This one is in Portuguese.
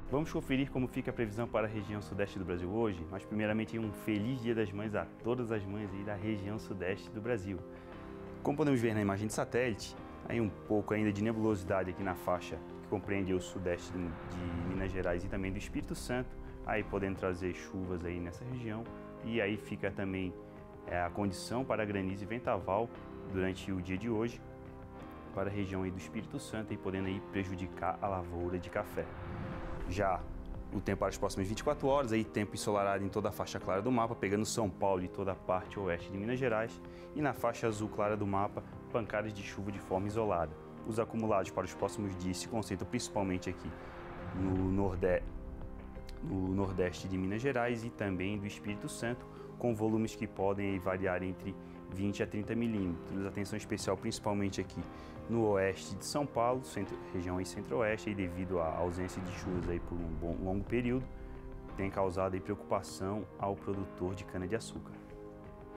Vamos conferir como fica a previsão para a região sudeste do Brasil hoje, mas primeiramente um feliz Dia das Mães a todas as mães aí da região sudeste do Brasil. Como podemos ver na imagem de satélite, aí um pouco ainda de nebulosidade aqui na faixa que compreende o sudeste de Minas Gerais e também do Espírito Santo, aí podendo trazer chuvas aí nessa região, e aí fica também a condição para granizo e vendaval durante o dia de hoje para a região aí do Espírito Santo e podendo aí prejudicar a lavoura de café. Já o tempo para as próximas 24 horas, aí tempo ensolarado em toda a faixa clara do mapa, pegando São Paulo e toda a parte oeste de Minas Gerais, e na faixa azul clara do mapa, pancadas de chuva de forma isolada. Os acumulados para os próximos dias se concentram principalmente aqui no nordeste de Minas Gerais e também do Espírito Santo, com volumes que podem variar entre 20 a 30 milímetros. Atenção especial principalmente aqui no oeste de São Paulo, região aí centro-oeste, devido à ausência de chuvas aí por um longo período, tem causado aí preocupação ao produtor de cana-de-açúcar.